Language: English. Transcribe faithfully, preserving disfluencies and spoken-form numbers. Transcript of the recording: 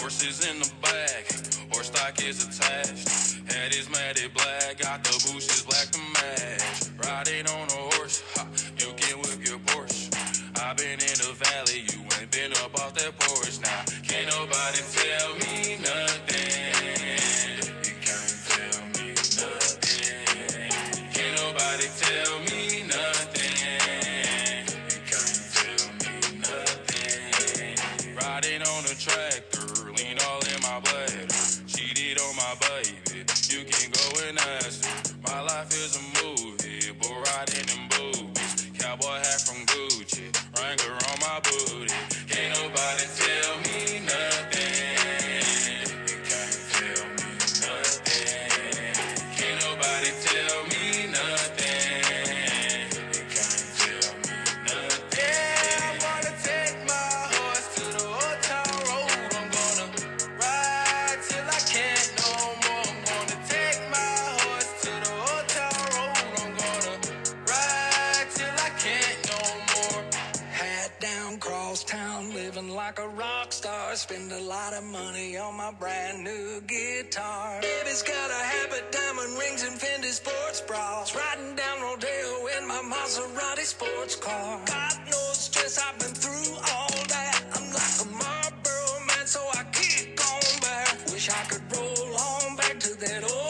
Horses in the back, horse stock is attached. Head is matted black, got the bushes black to match. Riding on a horse, ha, you can whip your Porsche. I been in the valley, you ain't been up off that porch. Now, can't nobody tell me nothing. You can't tell me nothing. Can't nobody tell me nothing. You can't tell me nothing. Riding on a tractor, lean all in my bladder. Cheated on my baby, you can go and ask her. My life is a movie, but riding in boobies. Cowboy hat from Gucci, Wrangler on my booty. Can't nobody tell me nothing. You can't tell me nothing. Can't nobody tell me nothing. You can't tell me nothing. Yeah, I'm gonna take my horse to the old town road. I'm gonna ride till I can't no more. I'm gonna take my horse to the old town road. I'm gonna ride till I can't no more. Hat down, cross town, living like a rock star. Spend a lot of money on my brand new guitar. Baby's got a habit, diamond rings and Fendi sports bras. Riding down Rodeo in my Maserati sports car. Got no stress, I've been through all that. I'm like a Marlboro man, so I keep going back. Wish I could roll on back to that old